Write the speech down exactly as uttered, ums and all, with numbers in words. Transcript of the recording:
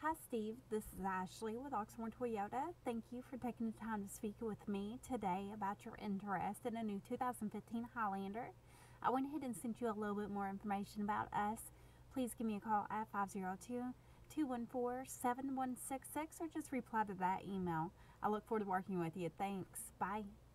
Hi Steve, this is Ashley with Oxmoor Toyota. Thank you for taking the time to speak with me today about your interest in a new two thousand fifteen Highlander. I went ahead and sent you a little bit more information about us. Please give me a call at five zero two, two one four, seven one six six or just reply to that email. I look forward to working with you. Thanks. Bye.